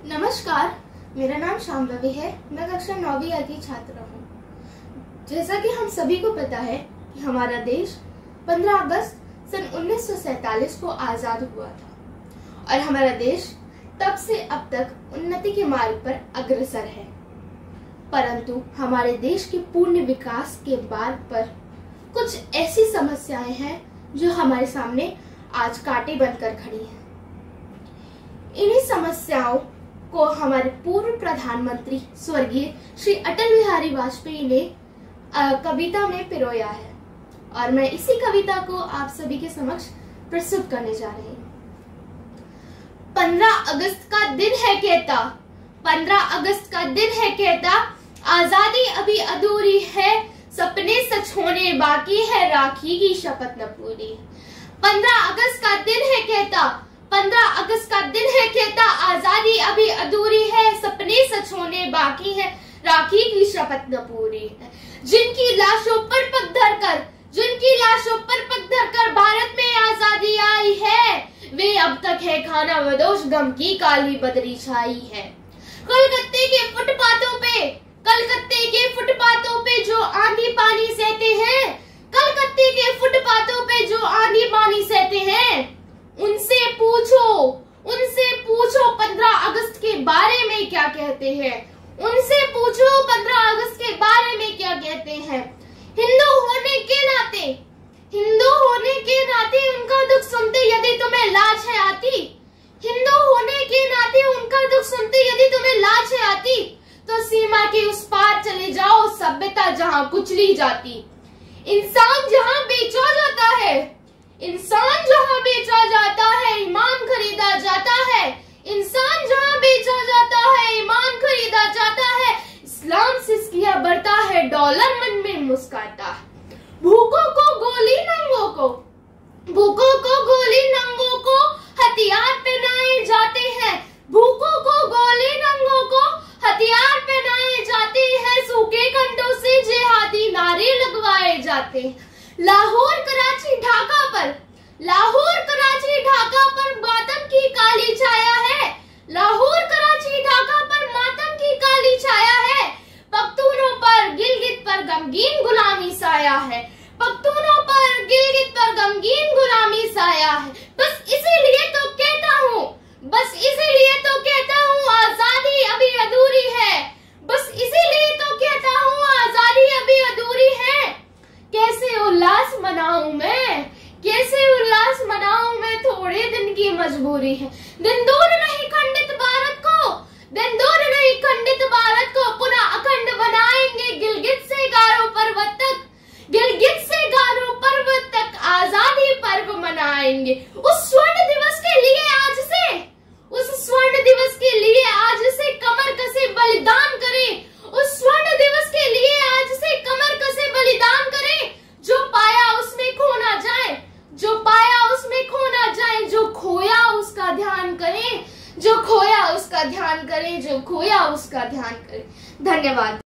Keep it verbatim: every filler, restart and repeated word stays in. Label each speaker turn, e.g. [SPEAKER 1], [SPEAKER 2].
[SPEAKER 1] नमस्कार, मेरा नाम शांभवी है। मैं कक्षा नौवीं A की छात्रा हूँ। जैसा कि हम सभी को पता है कि हमारा देश पंद्रह अगस्त सन उन्नीस सौ सैतालीस को आजाद हुआ था और हमारा देश तब से अब तक उन्नति के मार्ग पर अग्रसर है। परंतु हमारे देश के पूर्ण विकास के मार्ग पर कुछ ऐसी समस्याएं हैं जो हमारे सामने आज कांटे बनकर खड़ी हैं। इन्हीं समस्याओं को हमारे पूर्व प्रधानमंत्री स्वर्गीय श्री अटल बिहारी वाजपेयी ने कविता में पिरोया है और मैं इसी कविता को आप सभी के समक्ष प्रस्तुत करने जा रही हूँ। पंद्रह अगस्त का दिन है कहता, पंद्रह अगस्त का दिन है कहता, आजादी अभी अधूरी है, सपने सच होने बाकी है, राखी की शपथ न पूरी। पंद्रह अगस्त का दिन है कहता, पंद्रह अगस्त का दिन है कहता, आजादी अभी अधूरी है, सपने सच होने बाकी है, राखी की शपथ न पूरी है। जिनकी लाशों पर पग धरकर, जिनकी लाशों पर पग धरकर भारत में आजादी आई है, वे अब तक है खाना बदोश, गम की काली बदरी छाई है। कलकत्ते के फुटपाथों पे, कलकत्ते के फुटपाथों पे जो आंधी पानी सहते हैं, कलकत्ते के फुटपाथों पे जो आंधी पानी सहते हैं, उनसे पूछो, उनसे पूछो पंद्रह अगस्त के बारे में क्या कहते हैं, उनसे पूछो पंद्रह अगस्त के बारे में क्या कहते हैं। हिंदू होने के नाते, हिंदू होने के नाते उनका दुख सुनते यदि तुम्हें लाज है आती, हिंदू होने के नाते उनका दुख सुनते यदि तुम्हें लाज है आती, तो सीमा के उस पार चले जाओ, सभ्यता जहां कुचली जाती। इंसान जहां बेचा जाता है, इंसान जहां बेचा जाता है, ईमान खरीदा जाता है, इंसान जहां बेचा जाता है, ईमान खरीदा जाता है, इस्लाम से किया बढ़ता है, डॉलर मन में मुस्काता है। भूखों को गोली, नंगों को, भूखों को गोली, नंगों को हथियार पहनाए जाते हैं, भूखों को गोली, नंगों को हथियार पहनाए जाते हैं, सूखे कंठों से जिहादी नारे लगवाए जाते हैं। लाहौर कराची ढाका पर, लाहौर कराची ढाका पर मातम की काली छाया है, लाहौर कराची ढाका पर मातम की काली छाया है, पख्तूनों पर गिलगित पर गमगीन गुलामी साया है, पख्तूनों पर गिलगित पर गमगीन गुलामी साया है। बस इसीलिए तो कहता हूँ, बस इसीलिए तो कहता हूँ आजादी अभी अधूरी है, बस इसीलिए तो कहता हूँ आजादी अभी अधूरी है। कैसे उल्लास मनाऊं मैं, कैसे उल्लास मनाऊं मैं, थोड़े दिन की मजबूरी है। दिन दूर नहीं खंडित भारत को, दिन दूर नहीं खंडित भारत को, पुनः अखंड बनाएंगे गिलगित से गारो पर्वत तक, गिलगित से गारो पर्वत तक आजादी पर्व मनाएंगे। उस स्वर्ण दिवस के लिए आज से, उस स्वर्ण दिवस के लिए आज से कमर कसे बलिदान करें, उस स्वर्ण दिवस के लिए आज से कमर कसे बलिदान करें। जो पाया उसमें खो ना जाए, जो पाया उसमें खो ना जाए, जो खोया उसका ध्यान करें, जो खोया उसका ध्यान करें, जो खोया उसका ध्यान करें। धन्यवाद।